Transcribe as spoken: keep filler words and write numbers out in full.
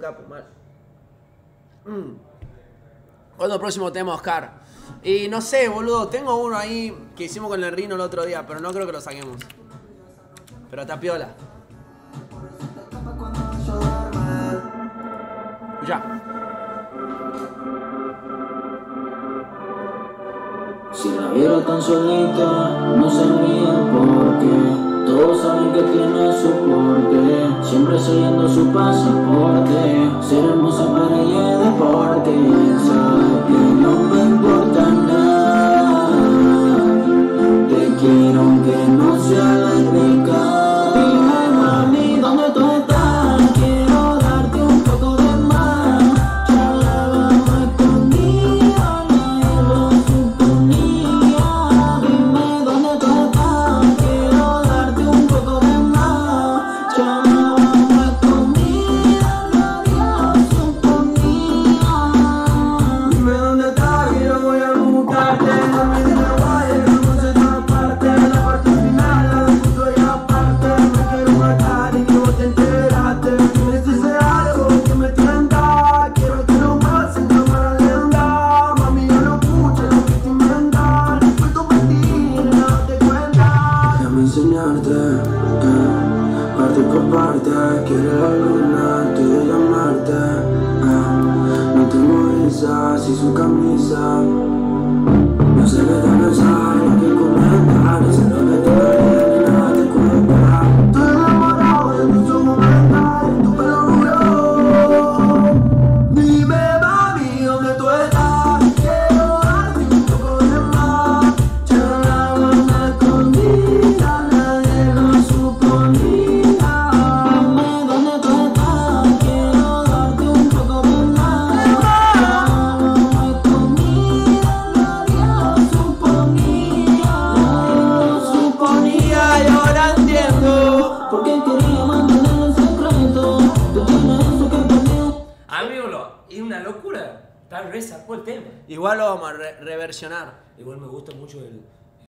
capo, mal. Mm. ¿Cuándo el próximo tema, Oscar? Y no sé, boludo, tengo uno ahí que hicimos con el Rino el otro día, pero no creo que lo saquemos. Pero está piola. Escuchá. Si la viera tan solita, no sabría por qué. Todos saben que tiene su porqué. Siempre siguiendo su pasaporte. Ser hermosa para ella es deporte. Sabe que no me importa nada. Te quiero aunque no sea la única. Dime mami, ¿dónde tú estás? Quiero darte un poco de más. Charlábamos escondidas, nadie lo suponía. Dime dónde tú estás. Quiero darte un poco de más. Charlábamos escondidas, nadie lo suponía. Dime dónde estás, que yo voy a buscarte. No me digas vaya, que no sé toda parte. La parte final, la de punto y aparte. Me quiero matar y que vos te enteraste. Que me dices algo que me tienta. Quiero que lo más en cámara lenta. Mami, yo no escucho lo que te inventan. Fue tu mentira, no te cuentas. Déjame enseñarte, eh, parte por parte. Quiero la luna antes de llamarte, eh. No tengo visa, si su camisa. No sé qué te pensar, lo que comentar. No sé lo que te daría, ni nada te cuenta. Estoy enamorado de tus ojos mental, de tu pelo rubio. Dime mami, ¿dónde tú estás? Quiero darte un poco de más. Charlábamos escondidas, nadie lo suponía. Dime dónde tú estás. Quiero darte un poco de más. Charlábamos escondidas, nadie lo suponía. Nadie lo suponía, y ahora entiendo por qué quería mantenerlo en secreto. Tú tienes eso que perdió. Amigo, lo- es una locura. Está re sacó el tema. Igual lo vamos a re reversionar. Igual me gusta mucho el,